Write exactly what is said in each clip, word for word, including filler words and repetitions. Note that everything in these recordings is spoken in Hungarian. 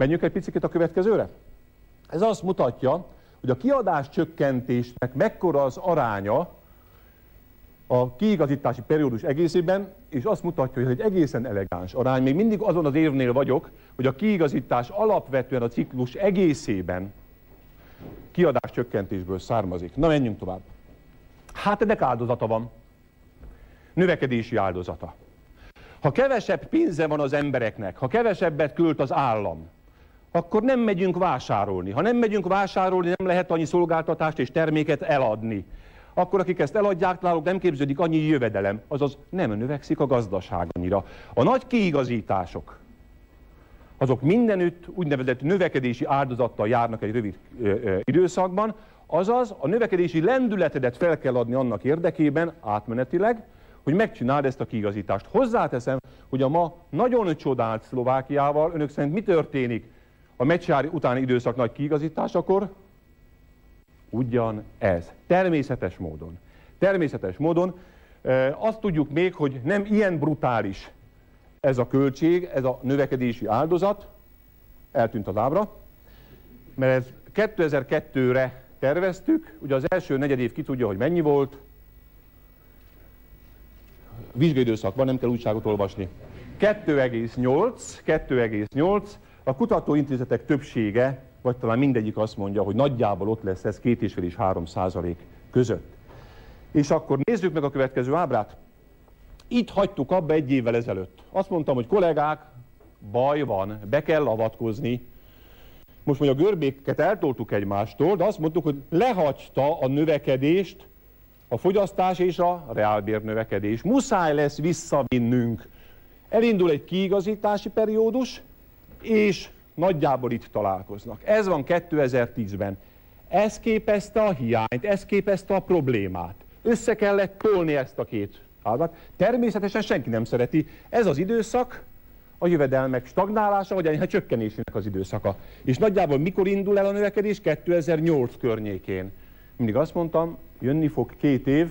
Menjünk egy picit a következőre. Ez azt mutatja, hogy a kiadás csökkentésnek mekkora az aránya a kiigazítási periódus egészében, és azt mutatja, hogy ez egy egészen elegáns arány. Még mindig azon az érvnél vagyok, hogy a kiigazítás alapvetően a ciklus egészében kiadás csökkentésből származik. Na, menjünk tovább. Hát ennek áldozata van. Növekedési áldozata. Ha kevesebb pénze van az embereknek, ha kevesebbet költ az állam, akkor nem megyünk vásárolni. Ha nem megyünk vásárolni, nem lehet annyi szolgáltatást és terméket eladni. Akkor akik ezt eladják, náluk nem képződik annyi jövedelem, azaz nem növekszik a gazdaság annyira. A nagy kiigazítások, azok mindenütt úgynevezett növekedési áldozattal járnak egy rövid ö, ö, időszakban, azaz a növekedési lendületedet fel kell adni annak érdekében, átmenetileg, hogy megcsináld ezt a kiigazítást. Hozzáteszem, hogy a ma nagyon csodált Szlovákiával, önök szerint mi történik a Mečiar utáni időszak nagy kiigazításakor? Ugyan ez. Természetes módon. Természetes módon. E, azt tudjuk még, hogy nem ilyen brutális ez a költség, ez a növekedési áldozat. Eltűnt az ábra. Mert ez kétezer-kettőre terveztük. Ugye az első negyedév ki tudja, hogy mennyi volt. Vizsgaidőszak van, nem kell újságot olvasni. kettő egész nyolc, kettő egész nyolc. A kutatóintézetek többsége, vagy talán mindegyik azt mondja, hogy nagyjából ott lesz ez két és fél és három százalék között. És akkor nézzük meg a következő ábrát. Itt hagytuk abba egy évvel ezelőtt. Azt mondtam, hogy kollégák, baj van, be kell avatkozni. Most mondja, a görbéket eltoltuk egymástól, de azt mondtuk, hogy lehagyta a növekedést a fogyasztás és a reálbér növekedés. Muszáj lesz visszavinnünk. Elindul egy kiigazítási periódus, és nagyjából itt találkoznak. Ez van kétezer-tízben. Ez képezte a hiányt, ez képezte a problémát. Össze kellett tolni ezt a két ágat. Természetesen senki nem szereti. Ez az időszak a jövedelmek stagnálása, vagy a csökkenésének az időszaka. És nagyjából mikor indul el a növekedés? kétezer-nyolc környékén. Mindig azt mondtam, jönni fog két év,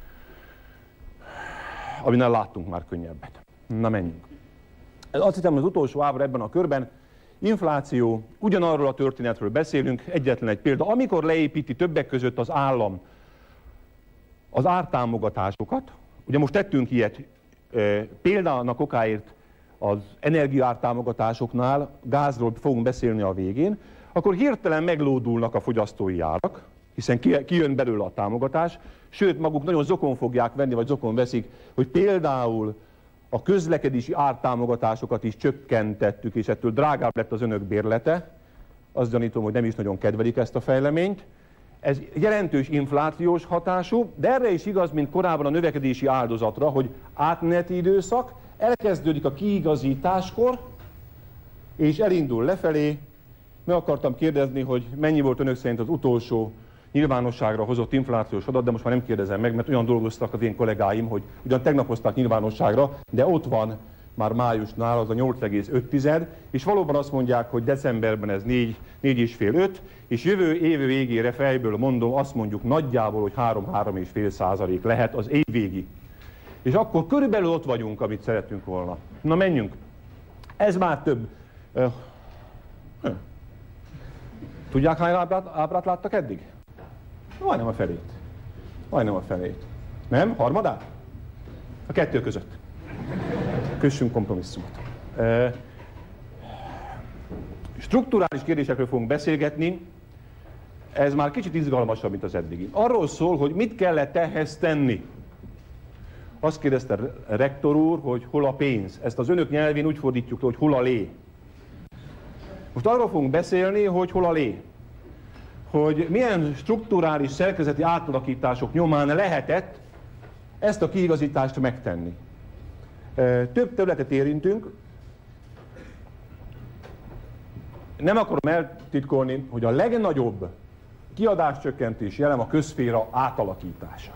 aminál láttunk már könnyebbet. Na, menjünk. Azt hiszem, az utolsó ábra ebben a körben, infláció, ugyanarról a történetről beszélünk, egyetlen egy példa. Amikor leépíti többek között az állam az ártámogatásokat, ugye most tettünk ilyet e, példának okáért az energiaártámogatásoknál, gázról fogunk beszélni a végén, akkor hirtelen meglódulnak a fogyasztói árak, hiszen kijön belőle a támogatás, sőt maguk nagyon zokon fogják venni, vagy zokon veszik, hogy például a közlekedési ártámogatásokat is csökkentettük, és ettől drágább lett az önök bérlete. Azt gyanítom, hogy nem is nagyon kedvelik ezt a fejleményt. Ez jelentős inflációs hatású, de erre is igaz, mint korábban a növekedési áldozatra, hogy átmeneti időszak, elkezdődik a kiigazításkor, és elindul lefelé. Meg akartam kérdezni, hogy mennyi volt önök szerint az utolsó nyilvánosságra hozott inflációs adat, de most már nem kérdezem meg, mert olyan dolgoztak az én kollégáim, hogy ugyan tegnap hozták nyilvánosságra, de ott van már májusnál az a nyolc egész öt, és valóban azt mondják, hogy decemberben ez négy egész öt, és jövő év végére fejből mondom, azt mondjuk nagyjából, hogy három-három egész öt százalék lehet az év végi. És akkor körülbelül ott vagyunk, amit szeretünk volna. Na, menjünk. Ez már több. Tudják, hány ábrát, ábrát láttak eddig? Majdnem a felét. Majdnem a felét. Nem? Harmadát? A kettő között. Kössünk kompromisszumot. E, strukturális kérdésekről fogunk beszélgetni. Ez már kicsit izgalmasabb, mint az eddigi. Arról szól, hogy mit kellett ehhez tenni. Azt kérdezte rektor úr, hogy hol a pénz. Ezt az önök nyelvén úgy fordítjuk, hogy hol a lé. Most arról fogunk beszélni, hogy hol a lé. Hogy milyen strukturális szerkezeti átalakítások nyomán lehetett ezt a kiigazítást megtenni. Több területet érintünk. Nem akarom eltitkolni, hogy a legnagyobb kiadáscsökkentési elem a közszféra átalakítása.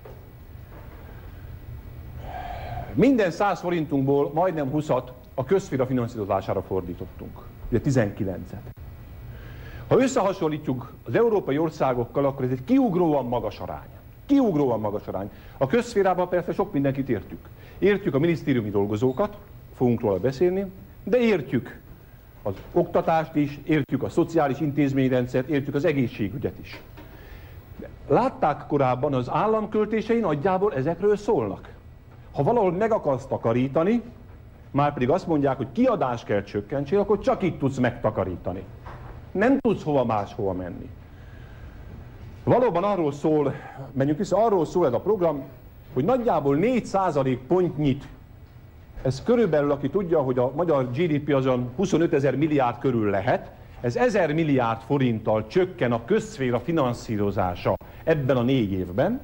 Minden száz forintunkból majdnem húszat a közszféra finanszírozására fordítottunk. Ugye tizenkilencet. Ha összehasonlítjuk az európai országokkal, akkor ez egy kiugróan magas arány. Kiugróan magas arány. A közszférában persze sok mindenkit értjük. Értjük a minisztériumi dolgozókat, fogunk róla beszélni, de értjük az oktatást is, értjük a szociális intézményrendszert, értjük az egészségügyet is. Látták korábban, az államköltései nagyjából ezekről szólnak. Ha valahol meg akarsz takarítani, már pedig azt mondják, hogy kiadást kell csökkentsél, akkor csak itt tudsz megtakarítani. Nem tudsz hova máshova menni. Valóban arról szól, menjünk vissza, arról szól ez a program, hogy nagyjából négy százalék pontnyit, ez körülbelül, aki tudja, hogy a magyar gé dé pé azon huszonötezer milliárd körül lehet, ez ezer milliárd forinttal csökken a közszféra finanszírozása ebben a négy évben.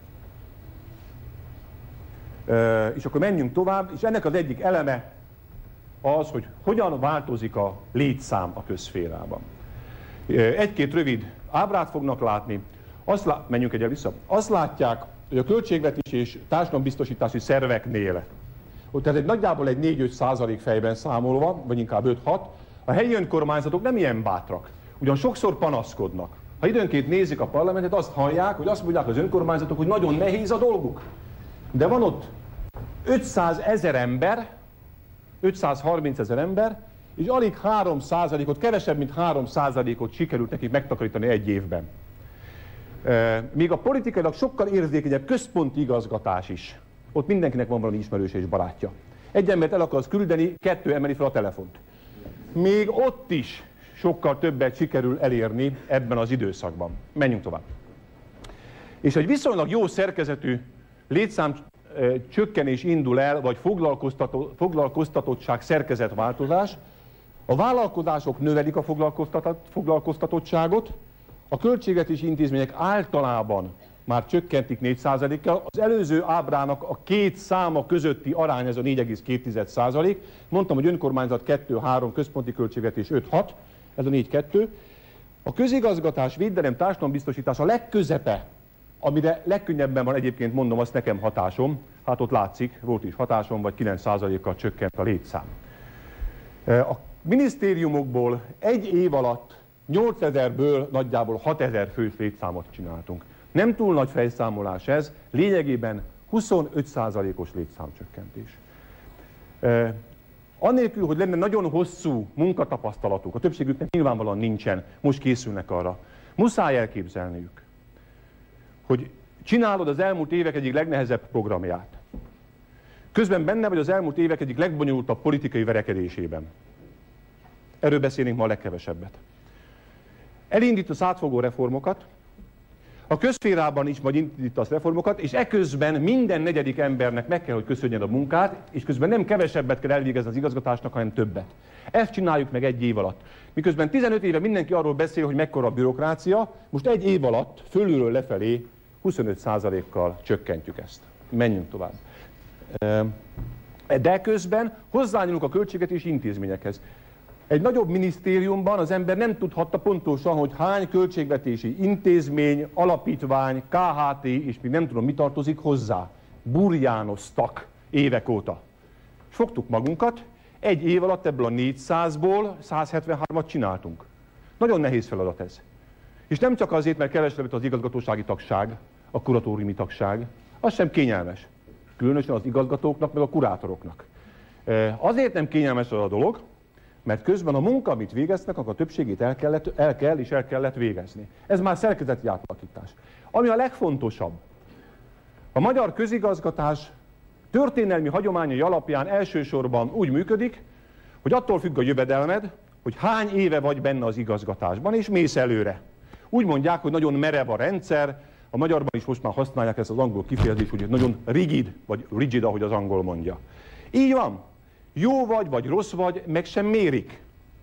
És akkor menjünk tovább, és ennek az egyik eleme az, hogy hogyan változik a létszám a közszférában. Egy-két rövid ábrát fognak látni. Azt lá... Menjünk egyel vissza. Azt látják, hogy a költségvetési és társadalombiztosítási szerveknél, hogy tehát egy nagyjából egy négy-öt százalék fejben számolva, vagy inkább öt-hat, a helyi önkormányzatok nem ilyen bátrak. Ugyan sokszor panaszkodnak. Ha időnként nézik a parlamentet, azt hallják, hogy azt mondják az önkormányzatok, hogy nagyon nehéz a dolguk. De van ott ötszázezer ember, ötszázharmincezer ember, és alig három százalékot, kevesebb, mint három százalékot sikerült nekik megtakarítani egy évben. Míg a politikailag sokkal érzékenyebb központi igazgatás is. Ott mindenkinek van valami ismerőse és barátja. Egy embert el akarsz küldeni, kettő emeli fel a telefont. Még ott is sokkal többet sikerül elérni ebben az időszakban. Menjünk tovább. És egy viszonylag jó szerkezetű létszám csökkenés indul el, vagy foglalkoztató, foglalkoztatottság szerkezetváltozás. A vállalkozások növelik a foglalkoztatottságot, a költségvetési intézmények általában már csökkentik négy százalékkal, az előző ábrának a két száma közötti arány ez a négy egész két százalék. Mondtam, hogy önkormányzat kettő-három, központi költségvetés öt-hat, ez a négy-kettő. A közigazgatás, védelem, társadalombiztosítás a legközepe, amire legkönnyebben van egyébként, mondom, azt nekem hatásom, hát ott látszik, volt is hatásom, vagy kilenc százalékkal csökkent a létszám. A minisztériumokból egy év alatt nyolcezerből nagyjából hatezer fős létszámot csináltunk. Nem túl nagy fejszámolás ez, lényegében huszonöt százalékos létszámcsökkentés. E, annélkül, hogy lenne nagyon hosszú munkatapasztalatuk, a többségüknek nyilvánvalóan nincsen, most készülnek arra, muszáj elképzelniük, hogy csinálod az elmúlt évek egyik legnehezebb programját. Közben benne vagy az elmúlt évek egyik legbonyolultabb politikai verekedésében. Erről beszélnénk ma a legkevesebbet. Elindítasz átfogó reformokat, a közszférában is majd indítasz reformokat, és eközben minden negyedik embernek meg kell, hogy köszönjed a munkát, és közben nem kevesebbet kell elvégezni az igazgatásnak, hanem többet. Ezt csináljuk meg egy év alatt. Miközben tizenöt éve mindenki arról beszél, hogy mekkora a bürokrácia, most egy év alatt fölülről lefelé huszonöt százalékkal csökkentjük ezt. Menjünk tovább. De közben hozzányúlunk a költségvetési intézményekhez. Egy nagyobb minisztériumban az ember nem tudhatta pontosan, hogy hány költségvetési intézmény, alapítvány, ká há té és még nem tudom mi tartozik hozzá. Burjánoztak évek óta. És fogtuk magunkat, egy év alatt ebből a négyszázból százhetvenhármat csináltunk. Nagyon nehéz feladat ez. És nem csak azért, mert kevesebb az igazgatósági tagság, a kuratóriumi tagság, az sem kényelmes. Különösen az igazgatóknak, meg a kurátoroknak. Azért nem kényelmes az a dolog, mert közben a munka, amit végeznek, akkor a többségét el, kellett, el kell és el kellett végezni. Ez már szerkezeti átalakítás. Ami a legfontosabb, a magyar közigazgatás történelmi hagyományai alapján elsősorban úgy működik, hogy attól függ a jövedelmed, hogy hány éve vagy benne az igazgatásban, és mész előre. Úgy mondják, hogy nagyon merev a rendszer, a magyarban is most már használják ezt az angol kifejezést, hogy nagyon rigid, vagy rigid, ahogy az angol mondja. Így van. Jó vagy, vagy rossz vagy, meg sem mérik.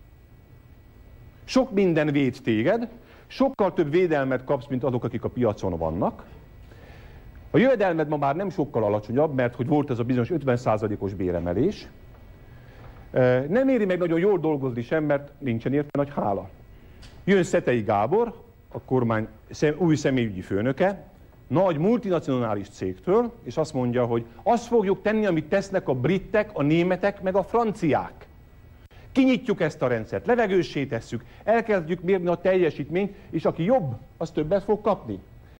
Sok minden véd téged, sokkal több védelmet kapsz, mint azok, akik a piacon vannak. A jövedelmed ma már nem sokkal alacsonyabb, mert hogy volt ez a bizonyos ötven százalékos béremelés. Nem éri meg nagyon jól dolgozni sem, mert nincsen érte nagy hála. Jön Szetei Gábor, a kormány új személyügyi főnöke, nagy multinacionális cégtől, és azt mondja, hogy azt fogjuk tenni, amit tesznek a britek, a németek, meg a franciák. Kinyitjuk ezt a rendszert, levegőssé tesszük, elkezdjük mérni a teljesítményt, és aki jobb, az többet fog kapni.